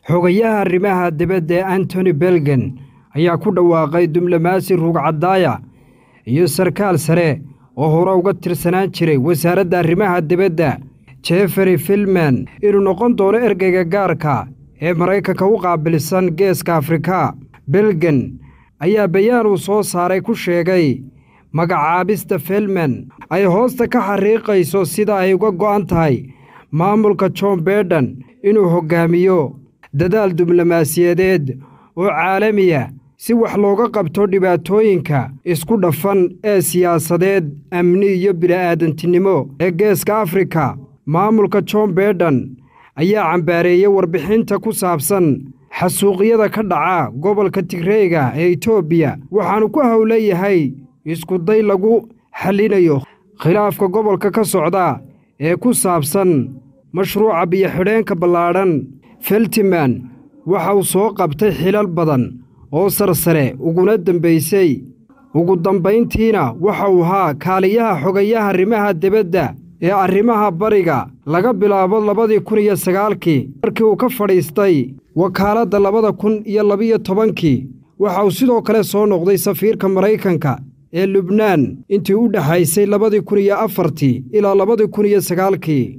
xogayaha arrimaha dibadda Anthony Blinken ayaa ku dhawaaqay diblomaasi rugcadaaya iyo sarkaal sare oo hore uga tirsanaan jiray wasaaradda arrimaha dibadda Jeffrey Feltman inuu noqon doono ergeyga gaarka ee Mareykanka u qaabilsan Geeska Afrika. Blinken ayaa bayaan uu soo saaray ku sheegay magacaabista Feltman ay hoosta ka xariiqayso sida ay uga go'an tahay maamulka Joe Biden inuu hogaamiyo dadaal diblomaasiyadeed oo caalami ah si wax looga qabto dhibaatooyinka isku dhafan ee siyaasadeed, amni iyo bini'aadantinimo ee Geeska Afrika. Maamulka Joe Biden ayaa cambaareeyay warbixinta ku saabsan xasuuqyada ka dhaca gobolka Tigreega ee Itoobiya, waxaanu ku hawleeyahay isku day lagu xalinayo khilaafka gobolka ka socda ee ku saabsan mashruuca biyo-xidheenka ballaadhan. Feltman waxa uu soo qabtay xilal badan oo sarsare uguna dambaysay ugu dambayntiina waxa uu ahaa kaaliyaha xogayaha arrimaha dibadda ee arrimaha bariga laga bilaabo 2009 markii uu ka fadhiistay wakaaladda 2012. waxa uu sidoo kale soo noqday safiirka Mareykanka ee Lubnaan intii u dhaxaysay 2004 ilaa 2009.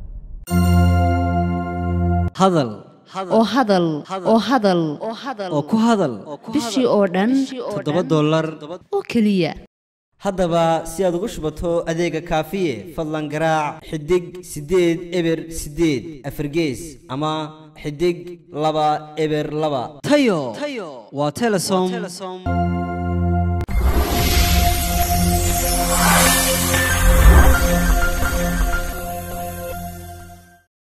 hadal oo ku hadal bishii oo dhan $7 oo kaliya. haddaba si aad ugu shubato adeega kaafiye fadlan garaac xidig 8 eber 8 afargees ama xidig 2 eber 2 tayo waa Telesom.